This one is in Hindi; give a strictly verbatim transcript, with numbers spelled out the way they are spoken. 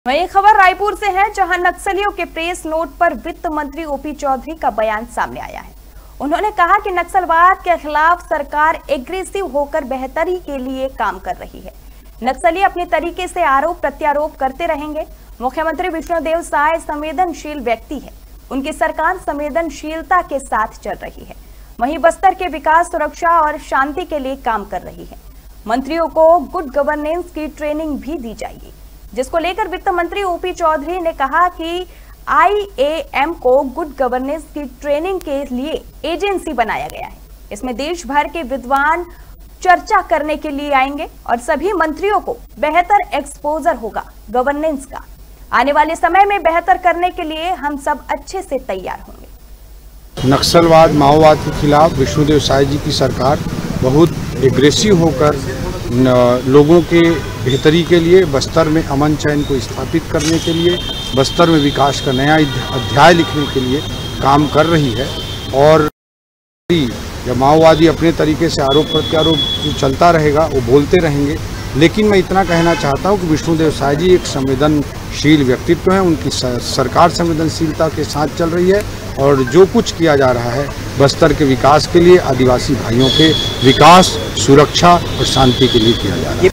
वहीं खबर रायपुर से है, जहां नक्सलियों के प्रेस नोट पर वित्त मंत्री ओपी चौधरी का बयान सामने आया है। उन्होंने कहा कि नक्सलवाद के खिलाफ सरकार एग्रेसिव होकर बेहतरी के लिए काम कर रही है। नक्सली अपने तरीके से आरोप प्रत्यारोप करते रहेंगे। मुख्यमंत्री विष्णुदेव साय संवेदनशील व्यक्ति है, उनकी सरकार संवेदनशीलता के साथ चल रही है। वहीं बस्तर के विकास, सुरक्षा और शांति के लिए काम कर रही है। मंत्रियों को गुड गवर्नेंस की ट्रेनिंग भी दी जाएगी, जिसको लेकर वित्त मंत्री ओपी चौधरी ने कहा कि आईएएम को गुड गवर्नेंस की ट्रेनिंग के लिए एजेंसी बनाया गया है। इसमें देश भर के विद्वान चर्चा करने के लिए आएंगे और सभी मंत्रियों को बेहतर एक्सपोजर होगा गवर्नेंस का। आने वाले समय में बेहतर करने के लिए हम सब अच्छे से तैयार होंगे। नक्सलवाद, माओवाद के खिलाफ विष्णुदेव साय जी की सरकार बहुत एग्रेसिव होकर लोगों के बेहतरी के लिए, बस्तर में अमन चैन को स्थापित करने के लिए, बस्तर में विकास का नया अध्याय लिखने के लिए काम कर रही है। और या माओवादी अपने तरीके से आरोप प्रत्यारोप जो चलता रहेगा वो बोलते रहेंगे, लेकिन मैं इतना कहना चाहता हूँ कि विष्णुदेव साय जी एक संवेदनशील व्यक्तित्व हैं। उनकी सरकार संवेदनशीलता के साथ चल रही है और जो कुछ किया जा रहा है बस्तर के विकास के लिए, आदिवासी भाइयों के विकास, सुरक्षा और शांति के लिए किया जा रहा है।